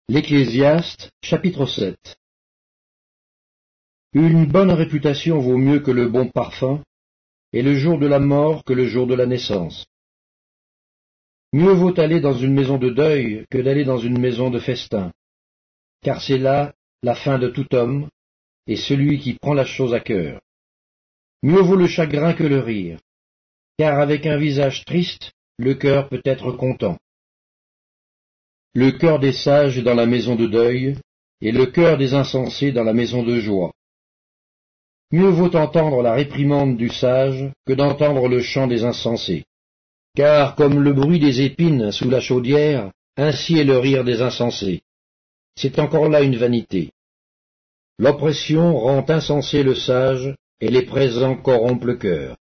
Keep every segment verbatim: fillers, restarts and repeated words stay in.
L'Ecclésiaste, chapitre sept. Une bonne réputation vaut mieux que le bon parfum, et le jour de la mort que le jour de la naissance. Mieux vaut aller dans une maison de deuil que d'aller dans une maison de festin, car c'est là la fin de tout homme, et celui qui prend la chose à cœur. Mieux vaut le chagrin que le rire, car avec un visage triste, le cœur peut être content. Le cœur des sages est dans la maison de deuil, et le cœur des insensés dans la maison de joie. Mieux vaut entendre la réprimande du sage que d'entendre le chant des insensés. Car comme le bruit des épines sous la chaudière, ainsi est le rire des insensés. C'est encore là une vanité. L'oppression rend insensé le sage, et les présents corrompent le cœur.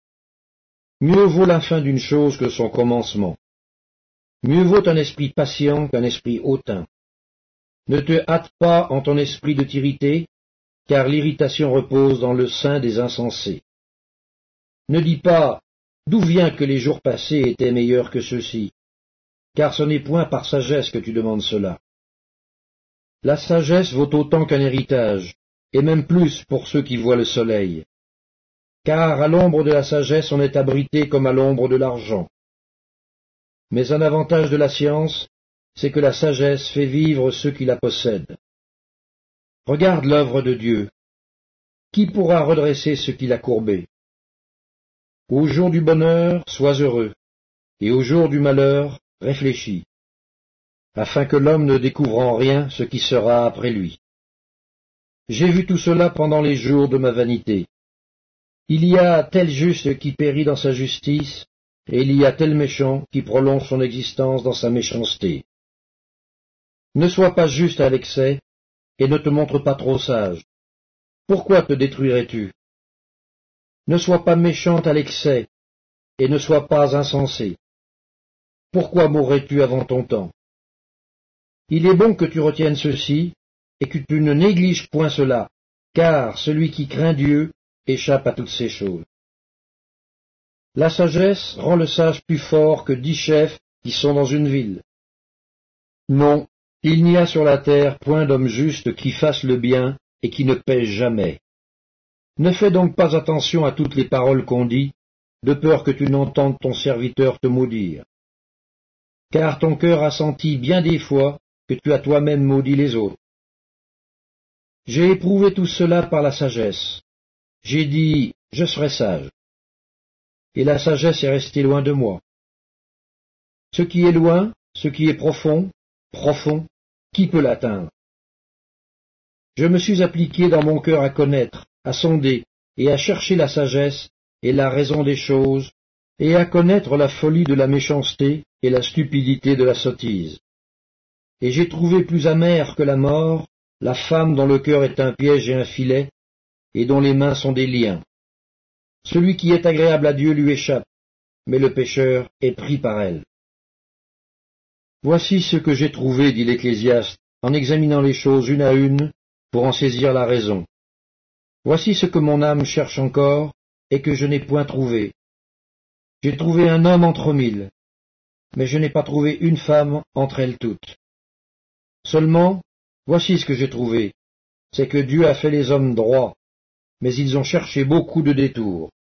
Mieux vaut la fin d'une chose que son commencement. Mieux vaut un esprit patient qu'un esprit hautain. Ne te hâte pas en ton esprit de t'irriter, car l'irritation repose dans le sein des insensés. Ne dis pas, d'où vient que les jours passés étaient meilleurs que ceux-ci, car ce n'est point par sagesse que tu demandes cela. La sagesse vaut autant qu'un héritage, et même plus pour ceux qui voient le soleil. Car à l'ombre de la sagesse on est abrité comme à l'ombre de l'argent. Mais un avantage de la science, c'est que la sagesse fait vivre ceux qui la possèdent. Regarde l'œuvre de Dieu. Qui pourra redresser ce qu'il a courbé? Au jour du bonheur, sois heureux, et au jour du malheur, réfléchis, afin que l'homme ne découvre en rien ce qui sera après lui. J'ai vu tout cela pendant les jours de ma vanité. Il y a tel juste qui périt dans sa justice, et il y a tel méchant qui prolonge son existence dans sa méchanceté. Ne sois pas juste à l'excès, et ne te montre pas trop sage. Pourquoi te détruirais-tu? Ne sois pas méchante à l'excès, et ne sois pas insensé. Pourquoi mourrais-tu avant ton temps? Il est bon que tu retiennes ceci, et que tu ne négliges point cela, car celui qui craint Dieu échappe à toutes ces choses. La sagesse rend le sage plus fort que dix chefs qui sont dans une ville. Non, il n'y a sur la terre point d'homme juste qui fasse le bien et qui ne pêche jamais. Ne fais donc pas attention à toutes les paroles qu'on dit, de peur que tu n'entendes ton serviteur te maudire. Car ton cœur a senti bien des fois que tu as toi-même maudit les autres. J'ai éprouvé tout cela par la sagesse. J'ai dit, je serai sage. Et la sagesse est restée loin de moi. Ce qui est loin, ce qui est profond, profond, qui peut l'atteindre? Je me suis appliqué dans mon cœur à connaître, à sonder, et à chercher la sagesse et la raison des choses, et à connaître la folie de la méchanceté et la stupidité de la sottise. Et j'ai trouvé plus amère que la mort la femme dont le cœur est un piège et un filet, et dont les mains sont des liens. Celui qui est agréable à Dieu lui échappe, mais le pécheur est pris par elle. Voici ce que j'ai trouvé, dit l'Ecclésiaste, en examinant les choses une à une, pour en saisir la raison. Voici ce que mon âme cherche encore, et que je n'ai point trouvé. J'ai trouvé un homme entre mille, mais je n'ai pas trouvé une femme entre elles toutes. Seulement, voici ce que j'ai trouvé, c'est que Dieu a fait les hommes droits, mais ils ont cherché beaucoup de détours.